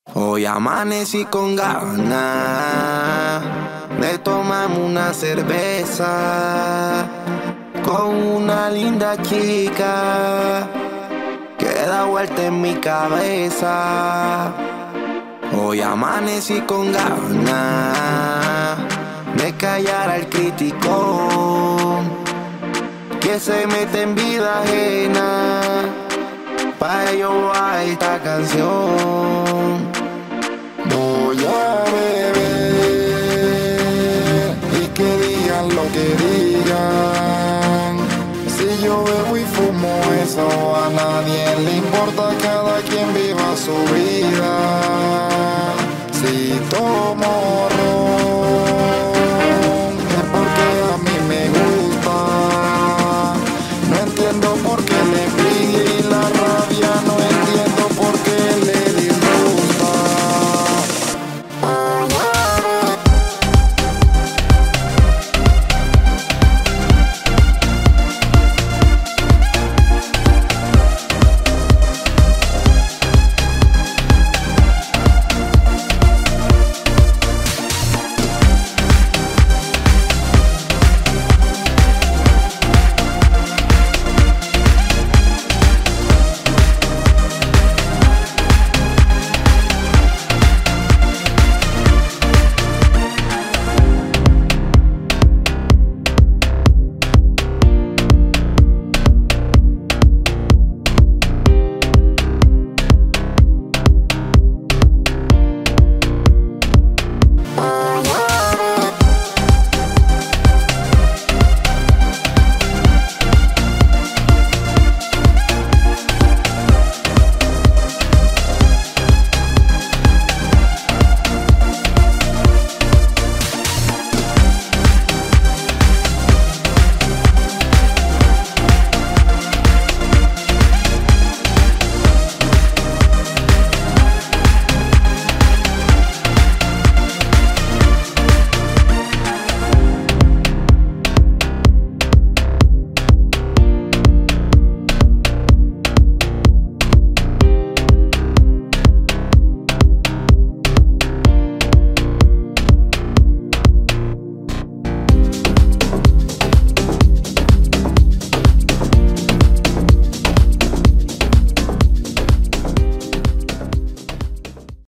Hoy amanecí con ganas de tomarme una cerveza con una linda chica que da vuelta en mi cabeza. Hoy amanecí con ganas de callar al crítico que se mete en vida ajena. Pa' ello va esta canción.